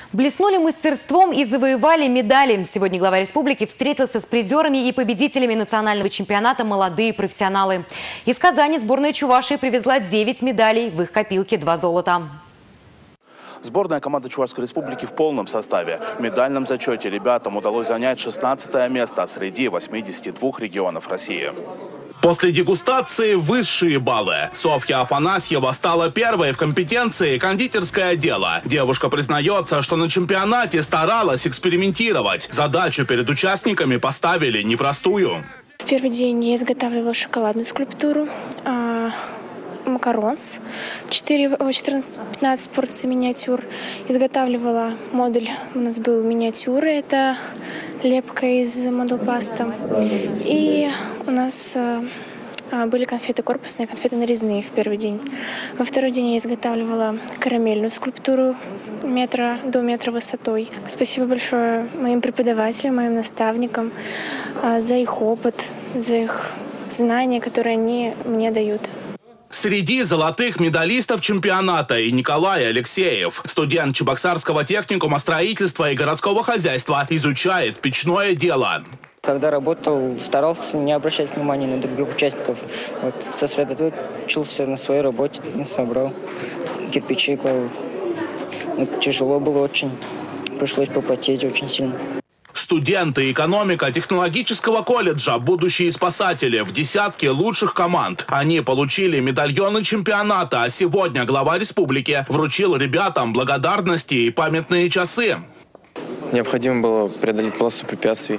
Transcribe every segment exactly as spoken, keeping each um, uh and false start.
Блеснули мастерством и завоевали медали. Сегодня глава республики встретился с призерами и победителями национального чемпионата «Молодые профессионалы». Из Казани сборная Чувашии привезла девять медалей, в их копилке два золота. Сборная команды Чувашской республики в полном составе. В медальном зачете ребятам удалось занять шестнадцатое место среди восьмидесяти двух регионов России. После дегустации высшие баллы. Софья Афанасьева стала первой в компетенции кондитерское дело. Девушка признается, что на чемпионате старалась экспериментировать. Задачу перед участниками поставили непростую. В первый день я изготавливала шоколадную скульптуру, макаронс, четырнадцать-пятнадцать порций миниатюр. Изготавливала модуль, у нас был миниатюры, это лепка из модуль-паста. И у нас были конфеты корпусные, конфеты нарезные в первый день. Во второй день я изготавливала карамельную скульптуру метра до метра высотой. Спасибо большое моим преподавателям, моим наставникам за их опыт, за их знания, которые они мне дают. Среди золотых медалистов чемпионата и Николай Алексеев. Студент Чебоксарского техникума строительства и городского хозяйства изучает печное дело. Когда работал, старался не обращать внимания на других участников. Вот, сосредоточился на своей работе, не собрал. Кирпичи клал. Вот, тяжело было очень. Пришлось попотеть очень сильно. Студенты экономико-технологического колледжа, будущие спасатели в десятке лучших команд. Они получили медальоны чемпионата, а сегодня глава республики вручил ребятам благодарности и памятные часы. Необходимо было преодолеть полосу препятствий,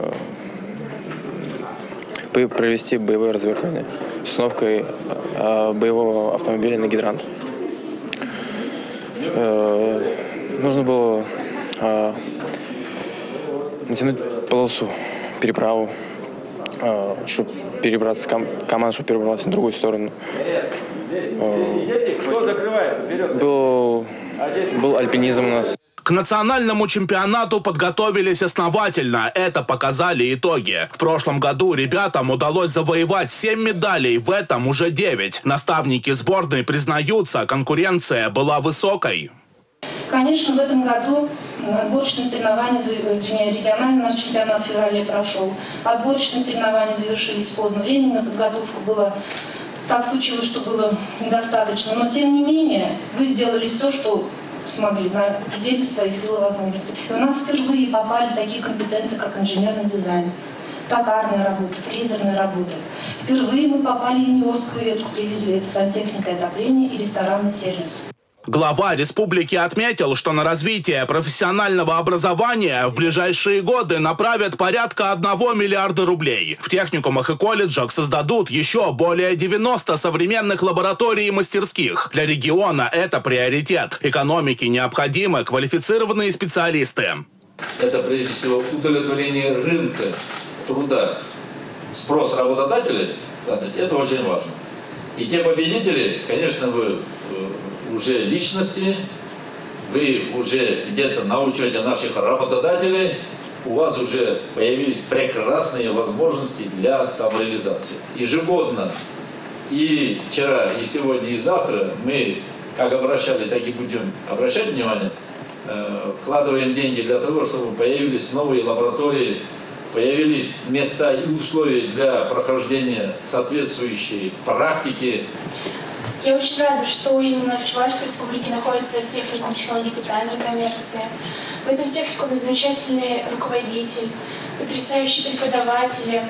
провести боевое развертывание с установкой боевого автомобиля на гидрант. Нужно было натянуть полосу, переправу, чтобы перебраться, команда, чтобы перебралась на другую сторону. Был, был альпинизм у нас. К национальному чемпионату подготовились основательно. Это показали итоги. В прошлом году ребятам удалось завоевать семь медалей, в этом уже девять. Наставники сборной признаются, конкуренция была высокой. Конечно, в этом году отборочные соревнования, региональный наш чемпионат в феврале прошел. Отборочные соревнования завершились поздно. Времени на подготовку было, так случилось, что было недостаточно. Но тем не менее, вы сделали все, что смогли на пределе своих сил и возможностей. И у нас впервые попали такие компетенции, как инженерный дизайн, токарная работа, фрезерная работа. Впервые мы попали в юниорскую ветку, привезли это сантехника, отопление и ресторанный сервис. Глава республики отметил, что на развитие профессионального образования в ближайшие годы направят порядка одного миллиарда рублей. В техникумах и колледжах создадут еще более девяноста современных лабораторий и мастерских. Для региона это приоритет. Экономике необходимы квалифицированные специалисты. Это прежде всего удовлетворение рынка труда. Спрос работодателей – это очень важно. И те победители, конечно, вы уже личности, вы уже где-то научаете наших работодателей, у вас уже появились прекрасные возможности для самореализации. Ежегодно, и вчера, и сегодня, и завтра мы, как обращали, так и будем обращать внимание, вкладываем деньги для того, чтобы появились новые лаборатории, появились места и условия для прохождения соответствующей практики. Я очень рада, что именно в Чувашской республике находится техникум технологий питания и коммерции. В этом техникуме замечательный руководитель, потрясающие преподаватели,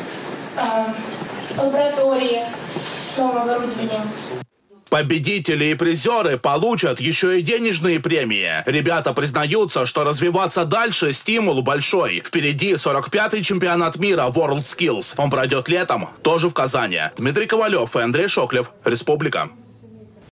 э, лаборатории с новым оборудованием. Победители и призеры получат еще и денежные премии. Ребята признаются, что развиваться дальше стимул большой. Впереди сорок пятый чемпионат мира WorldSkills. Он пройдет летом, тоже в Казани. Дмитрий Ковалев и Андрей Шоклев. Республика.